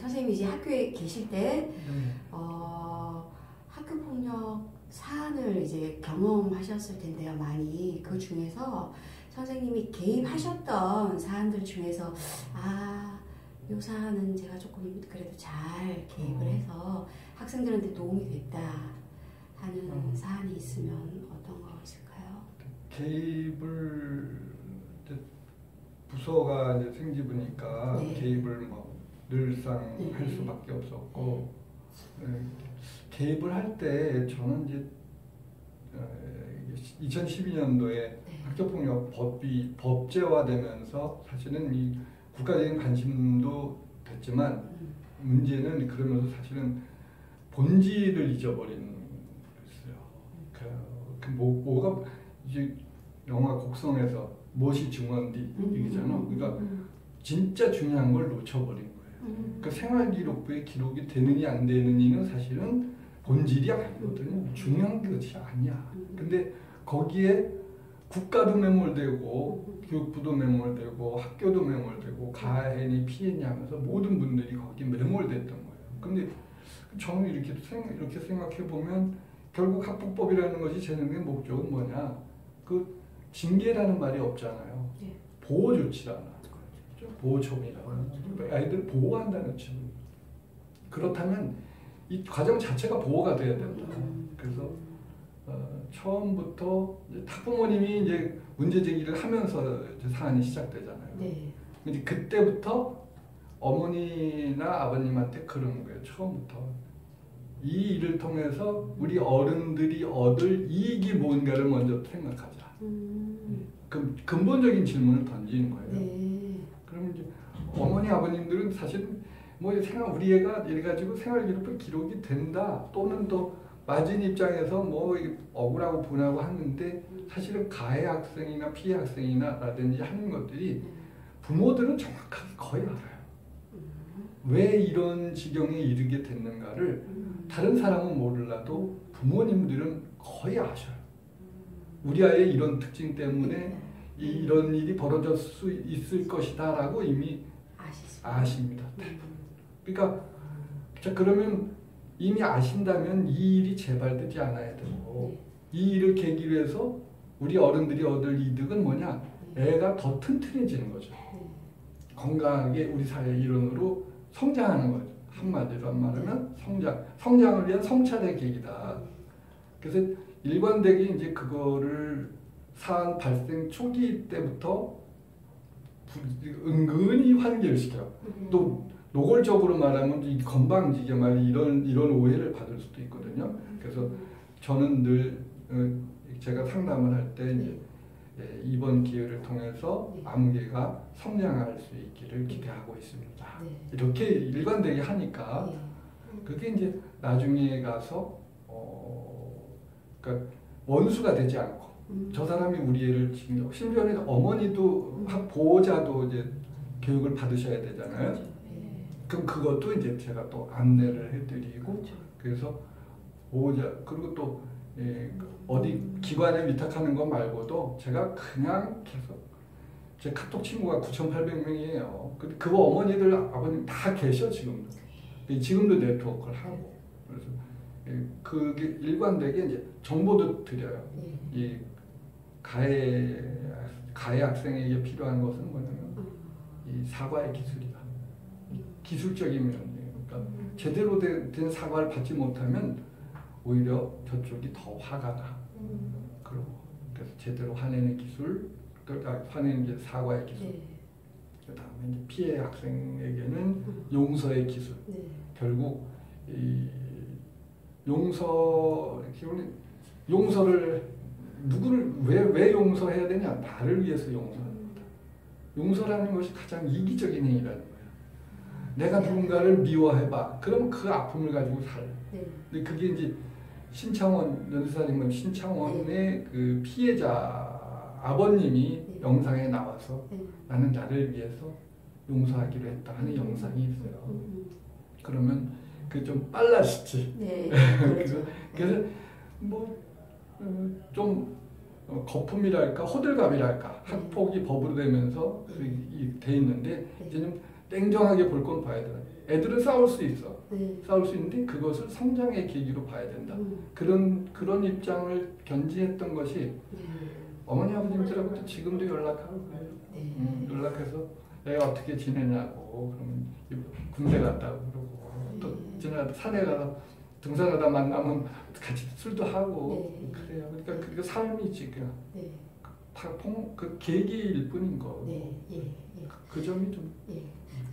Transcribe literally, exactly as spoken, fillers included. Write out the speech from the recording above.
선생님이 이제 학교에 계실 때 네. 어, 학교 폭력 사안을 이제 경험하셨을 텐데요, 많이. 그 중에서 선생님이 개입하셨던 사안들 중에서 아, 요 사안은 제가 조금 그래도 잘 개입을 해서 학생들한테 도움이 됐다 하는 음. 사안이 있으면 어떤 거 있을까요? 개입을 이제 부서가 이제 생기부니까 네. 개입을 뭐 늘상 네. 할 수밖에 없었고 네. 개입을 할 때 저는 이제 이천십이 년도에 네. 학교폭력 법이 법제화되면서 사실은 이 국가적인 관심도 됐지만 음. 문제는 그러면서 사실은 본질을 잊어버린 거였어요. 그, 그 뭐, 뭐가 이제 영화 곡성에서 무엇이 중요한디 얘기잖아. 그러니까 진짜 중요한 걸 놓쳐버린 거예요. 음. 그 생활기록부에 기록이 되느냐 안 되느냐는 사실은 본질이 아니거든요. 중요한 것이 아니야. 근데 거기에 국가도 매몰되고 교육부도 매몰되고 학교도 매몰되고 가해니 피해니 하면서 모든 분들이 거기에 매몰됐던 거예요. 근데 저는 이렇게, 생각, 이렇게 생각해 보면 결국 학폭법이라는 것이 제정된 목적은 뭐냐? 그 징계라는 말이 없잖아요. 네. 보호 조치라는 그렇죠? 보호처분이라고 아이들 보호한다는 측. 그렇다면 이 과정 자체가 보호가 돼야 된다. 그래서 어, 처음부터 이제 학부모님이 이제 문제 제기를 하면서 이제 사안이 시작되잖아요. 네. 이제 그때부터 어머니나 아버님한테 그러는 거예요. 처음부터 이 일을 통해서 우리 어른들이 얻을 이익이 뭔가를 먼저 생각하자. 음. 그 근본적인 질문을 던지는 거예요. 네. 그러면 이제 어머니 아버님들은 사실 뭐 생활 우리 애가 이래가지고 생활기록부 기록이 된다 또는 또 맞은 입장에서 뭐 억울하고 분하고 하는데 사실은 가해 학생이나 피해 학생이나 라든지 하는 것들이 부모들은 정확하게 거의 알아요. 왜 이런 지경에 이르게 됐는가를 다른 사람은 몰라도 부모님들은 거의 아셔요. 우리 아이의 이런 특징 때문에 이, 이런 일이 벌어질 수 있을 것이다 라고 이미 아십니다. 그러니까 자 그러면 이미 아신다면 이 일이 재발되지 않아야 되고 이 일을 계기로 해서 우리 어른들이 얻을 이득은 뭐냐? 애가 더 튼튼해지는 거죠. 건강하게 우리 사회의 일원으로 성장하는 거죠. 한마디로 말하면 성장. 성장을 위한 성찰의 계기다. 그래서 일관되게 이제 그거를 사안 발생 초기 때부터 은근히 환기시켜요. 또 노골적으로 말하면 이 건방지게 말 이런 이런 오해를 받을 수도 있거든요. 그래서 저는 늘 제가 상담을 할 때 이제 이번 기회를 통해서 아무개가 성장할 수 있기를 기대하고 있습니다. 이렇게 일관되게 하니까 그게 이제 나중에 가서 어, 그러니까 원수가 되지 않고 저 사람이 우리 애를 지금 심지어는 어머니도 학 보호자도 이제 교육을 받으셔야 되잖아요. 그럼 그것도 이제 제가 또 안내를 해드리고 그래서 보호자 그리고 또 예, 어디 기관에 위탁하는 것 말고도 제가 그냥 계속 제 카톡 친구가 구천팔백 명이에요. 근데 그 어머니들 아버님 다 계셔 지금도. 지금도 네트워크를 하고 그래서 예, 그게 일관되게 이제 정보도 드려요. 이 가해 가해 학생에게 필요한 것은 뭐냐면 이 사과의 기술이다. 기술적인 면이에요. 그러니까 제대로 된, 된 사과를 받지 못하면 오히려 저쪽이 더 화가 나. 그리고 그래서 제대로 화내는 기술, 화내는 게 사과의 기술. 네. 그다음에 이제 피해 학생에게는 용서의 기술. 네. 결국 이 용서 용서를 누구를 왜 왜 용서해야 되냐? 나를 위해서 용서합니다. 용서라는 것이 가장 이기적인 행위라는 거예요. 내가 누군가를 미워해봐. 그럼 그 아픔을 가지고 살아요. 네. 근데 그게 이제 신창원 연수사님은 신창원의 네. 그 피해자 아버님이 네. 영상에 나와서 네. 나는 나를 위해서 용서하기로 했다 하는 영상이 있어요. 음. 그러면 그 좀 빨라지지. 네. 그래서, 그래서 뭐 좀 거품이랄까 호들갑이랄까 학폭이 법으로 되면서 돼 있는데 이제는 냉정하게 볼 건 봐야 돼요. 애들은 싸울 수 있어. 네. 싸울 수 있는데 그것을 성장의 계기로 봐야 된다. 음. 그런 그런 입장을 견지했던 것이 네. 어머니 아버님들하고도 지금도 연락하고 그래요. 네. 음, 연락해서 애가 어떻게 지내냐고 그러면 군대 갔다고 그러고 또 네. 지나 산에 가서 등산하다 만나면 같이 술도 하고 네. 그래요. 그러니까 그 삶이지 그, 네. 그 계기일 뿐인 거. 네. 예. 예. 그 점이 좀 예.